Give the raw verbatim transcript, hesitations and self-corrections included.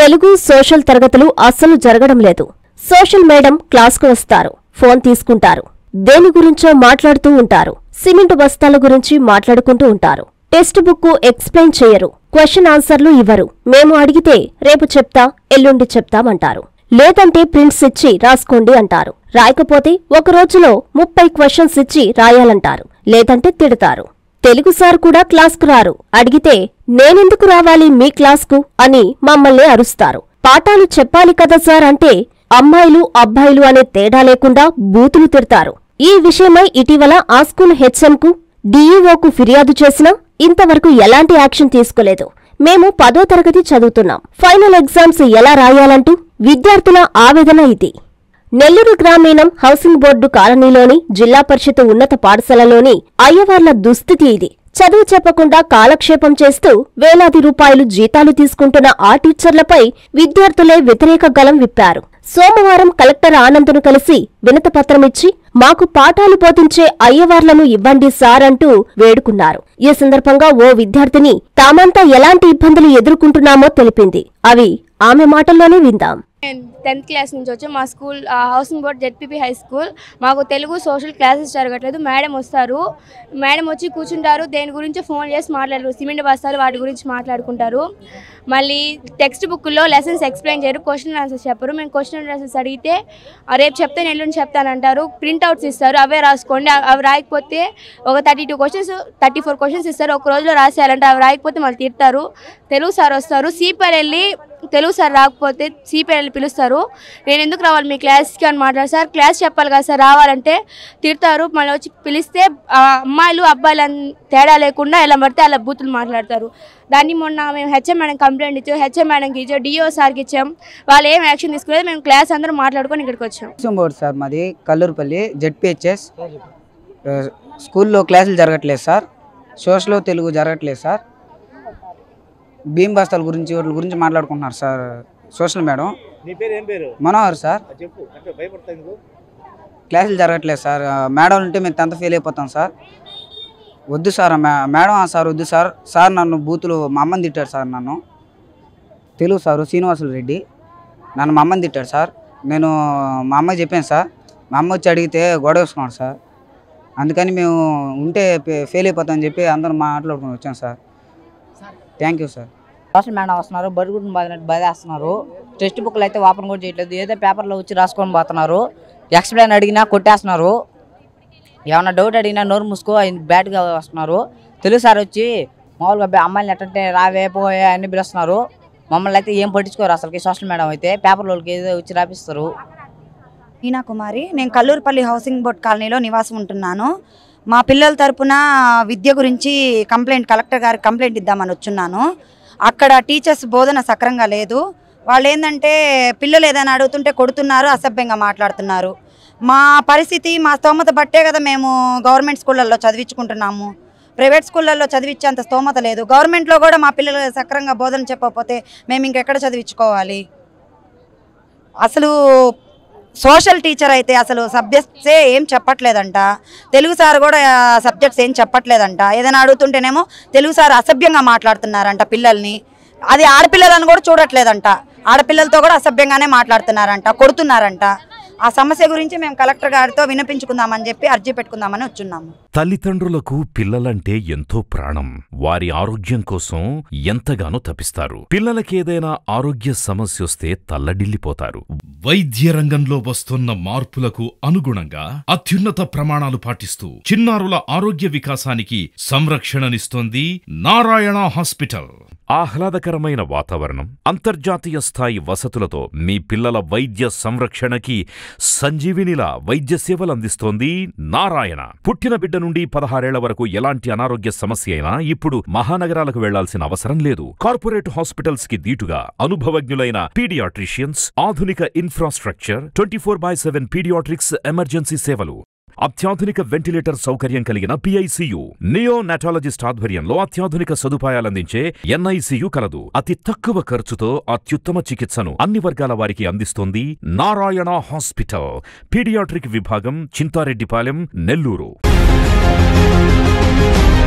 Telugu social తరగతులు అస్సలు జరగడం లేదు. సోషల్ మేడం క్లాస్కు వస్తారు, ఫోన్ తీసుకుంటారు, దేని గురించో మాట్లాడుతూ ఉంటారు, సిమెంట్ బస్తాల గురించి మాట్లాడుకుంటూ ఉంటారు. టెక్స్ట్ బుక్ ఎక్స్ప్లెయిన్ చేయరు, క్వశ్చన్ ఆన్సర్లు ఇవ్వరు. మేము అడిగితే రేపు చెప్తా, ఎల్లుండి చెప్తామంటారు. లేదంటే ప్రింట్స్ ఇచ్చి రాసుకోండి అంటారు. రాయకపోతే ఒక రోజులో ముప్పై క్వశ్చన్స్ ఇచ్చి రాయాలంటారు, లేదంటే తిడతారు. తెలుగు సార్ కూడా క్లాస్కు రారు. అడిగితే నేనెందుకు రావాలి మీ క్లాస్కు అని మమ్మల్ని అరుస్తారు. పాఠాలు చెప్పాలి కదా సార్ అంటే అమ్మాయిలు అబ్బాయిలు అనే తేడా లేకుండా బూతులు తిడతారు. ఈ విషయమై ఇటీవల ఆ స్కూల్ హెచ్ఎంకు డీఈఓకు ఫిర్యాదు చేసినా ఇంతవరకు ఎలాంటి యాక్షన్ తీసుకోలేదు. మేము పదో తరగతి చదువుతున్నాం, ఫైనల్ ఎగ్జామ్స్ ఎలా రాయాలంటూ విద్యార్థుల ఆవేదన ఇది. నెల్లూరు గ్రామీణం హౌసింగ్ బోర్డు కాలనీలోని జిల్లా పరిషత్ ఉన్నత పాఠశాలలోని అయ్యవార్ల దుస్థితి ఇది. చదువు చెప్పకుండా కాలక్షేపం చేస్తూ వేలాది రూపాయలు జీతాలు తీసుకుంటున్న ఆ టీచర్లపై విద్యార్థులే వ్యతిరేక గలం విప్పారు. సోమవారం కలెక్టర్ ఆనంద్ను కలిసి వినతిపత్రమిచ్చి మాకు పాఠాలు బోధించే అయ్యవార్లను ఇవ్వండి సార్ అంటూ వేడుకున్నారు. ఈ సందర్భంగా ఓ విద్యార్థిని తామంతా ఎలాంటి ఇబ్బందులు ఎదుర్కొంటున్నామో తెలిపింది. అవి ఆమె మాటల్లోనే విందాం. నేను టెన్త్ క్లాస్ నుంచి వచ్చి మా school housing board ZPP high school. మాకు తెలుగు సోషల్ క్లాసెస్ జరగట్లేదు. మేడం వస్తారు, మేడం వచ్చి కూర్చుంటారు, దేని గురించి ఫోన్ చేసి మాట్లాడరు, సిమెంట్ బస్తాలు వాటి గురించి మాట్లాడుకుంటారు. మళ్ళీ టెక్స్ట్ బుక్లో లెసన్స్ ఎక్స్ప్లెయిన్ చేయరు, క్వశ్చన్ ఆన్సర్స్ చెప్పరు. మేము క్వశ్చన్ ఆన్సర్స్ అడిగితే రేపు చెప్తే ఎల్లుండి చెప్తానంటారు. ప్రింట్అవుట్స్ ఇస్తారు, అవే రాసుకోండి. అవి రాయకపోతే ఒక thirty two questions thirty four questions ఇస్తారు, ఒక రోజులో రాసేయాలంటే అవి రాయకపోతే మళ్ళీ తిడతారు. తెలుగు సార్ వస్తారు, సిపిఆర్ వెళ్ళి తెలుగు సార్ రాకపోతే సిపిఆర్ పిలుస్తారు. నేను ఎందుకు రావాలి మీ క్లాస్కి అని మాట్లాడారు. సార్ క్లాస్ చెప్పాలి కదా సార్, రావాలంటే తిడతారు. మళ్ళీ వచ్చి పిలిస్తే అమ్మాయిలు అబ్బాయిలు తేడా లేకుండా ఎలా పడితే అలా బూతులు మాట్లాడతారు. దాన్ని మొన్న మేము హెచ్ఎం మేడం కంప్లైంట్ ఇచ్చాం, హెచ్ఎం మేడంకి ఇచ్చాం, డిఓ సార్కి ఇచ్చాం. వాళ్ళు ఏం యాక్షన్ తీసుకోలేదు. మేము క్లాస్ అందరూ మాట్లాడుకొని ఇక్కడికి వచ్చాం. బోర్డు సార్ మాది కల్లూరుపల్లి జెడ్పీహెచ్ఎస్. స్కూల్లో క్లాసులు జరగట్లేదు సార్, సోషల్ తెలుగు జరగట్లేదు సార్. భీమ్ బస్తాల గురించి వాటి గురించి మాట్లాడుకుంటున్నారు sir social madam. Manohar sir. క్లాసులు జరగట్లేదు సార్. మేడం ఉంటే మేము టెన్త్ ఫెయిల్ అయిపోతాం సార్. వద్దు సార్ మేడం సార్ వద్దు సార్. సార్ నన్ను బూతులు మా అమ్మని తిట్టాడు సార్. నన్ను తెలుగు సారు శ్రీనివాసులు రెడ్డి నన్ను మా అమ్మని తిట్టాడు సార్. నేను మా అమ్మకి చెప్పాను సార్. మా అమ్మ వచ్చి అడిగితే గొడవ వేసుకున్నాడు సార్. అందుకని మేము ఉంటే ఫెయిల్ అయిపోతామని చెప్పి అందరం మాట్లాడుకుని వచ్చాం sir. Thank you sir. Social madam వస్తున్నారు, బరుగుడిని బాధినట్టు బాధేస్తున్నారు. టెక్స్ట్ బుక్లు అయితే ఓపెన్ కూడా చేయట్లేదు, ఏదో పేపర్లో వచ్చి రాసుకొని పోతున్నారు. ఎక్స్ప్లెయిన్ అడిగినా కొట్టేస్తున్నారు, ఏమన్నా డౌట్ అడిగినా నోరు మూసుకో బ్యాడ్గా వస్తున్నారు. తెలుగు సార్ వచ్చి మామూలుగా అమ్మాయిని ఎట్టంటే రావే పోయే అన్ని పిలుస్తున్నారు. మమ్మల్ని అయితే ఏం పట్టించుకోరు అసలుకి. సోషల్ మేడం అయితే పేపర్లోకి ఏదో వచ్చి రాపిస్తారు. మీనా కుమారి, నేను కల్లూరుపల్లి హౌసింగ్ బోర్డ్ కాలనీలో నివాసం ఉంటున్నాను. మా పిల్లల తరపున విద్య గురించి కంప్లైంట్ కలెక్టర్ గారికి కంప్లైంట్ ఇద్దామని వచ్చున్నాను. అక్కడ టీచర్స్ బోధన సక్రంగా లేదు. వాళ్ళు ఏంటంటే పిల్లలు ఏదైనా అడుగుతుంటే కొడుతున్నారు, అసభ్యంగా మాట్లాడుతున్నారు. మా పరిస్థితి మా స్తోమత బట్టే కదా మేము గవర్నమెంట్ స్కూళ్ళల్లో చదివించుకుంటున్నాము. ప్రైవేట్ స్కూళ్ళల్లో చదివించేంత స్తోమత లేదు. గవర్నమెంట్లో కూడా మా పిల్లలు సక్రంగా బోధన చెప్పకపోతే మేము ఇంకెక్కడ చదివించుకోవాలి? అసలు సోషల్ టీచర్ అయితే అసలు సబ్జెక్ట్సే ఏం చెప్పట్లేదంట. తెలుగు సార్ కూడా సబ్జెక్ట్స్ ఏం చెప్పట్లేదంట. ఏదైనా అడుగుతుంటేనేమో తెలుగు సార్ అసభ్యంగా మాట్లాడుతున్నారంట పిల్లల్ని. అది ఆడపిల్లలను కూడా చూడట్లేదంట, ఆడపిల్లలతో కూడా అసభ్యంగానే మాట్లాడుతున్నారంట, కొడుతున్నారంట. ఆ సమస్య గురించి మేము కలెక్టర్ గారితో వినిపించుకుందామని చెప్పి అర్జీ పెట్టుకుందామని వచ్చున్నాము. తల్లిదండ్రులకు పిల్లలంటే ఎంతో ప్రాణం. వారి ఆరోగ్యం కోసం ఎంతగానో తపిస్తారు. పిల్లలకేదైనా ఆరోగ్య సమస్య వస్తే తల్లడిల్లిపోతారు. వైద్య రంగంలో వస్తున్న మార్పులకు అనుగుణంగా అత్యున్నత ప్రమాణాలు పాటిస్తూ చిన్నారుల ఆరోగ్య వికాసానికి సంరక్షణనిస్తోంది నారాయణ హాస్పిటల్. ఆహ్లాదకరమైన వాతావరణం, అంతర్జాతీయ స్థాయి వసతులతో మీ పిల్లల వైద్య సంరక్షణకి సంజీవినిలా వైద్య సేవలు అందిస్తోంది నారాయణ. పుట్టిన బిడ్డ నుండి పదహారేళ్ల వరకు ఎలాంటి అనారోగ్య సమస్య అయినా ఇప్పుడు మహానగరాలకు వెళ్లాల్సిన అవసరం లేదు. కార్పొరేట్ హాస్పిటల్స్ కి దీటుగా అనుభవజ్ఞులైన పీడియాట్రిషియన్స్, ఆధునిక infrastructure, twenty four by seven paediatrics emergency సేవలు, అత్యాధునిక వెంటిలేటర్ సౌకర్యం కలిగిన పిఐసియు, నియో నాటాలజిస్ట్ ఆధ్వర్యంలో అత్యాధునిక సదుపాయాలందించే ఎన్ఐసియు కలదు. అతి తక్కువ ఖర్చుతో అత్యుత్తమ చికిత్సను అన్ని వర్గాల వారికి అందిస్తోంది నారాయణ హాస్పిటల్. పీడియాట్రిక్ విభాగం, చింతారెడ్డిపాలెం, నెల్లూరు.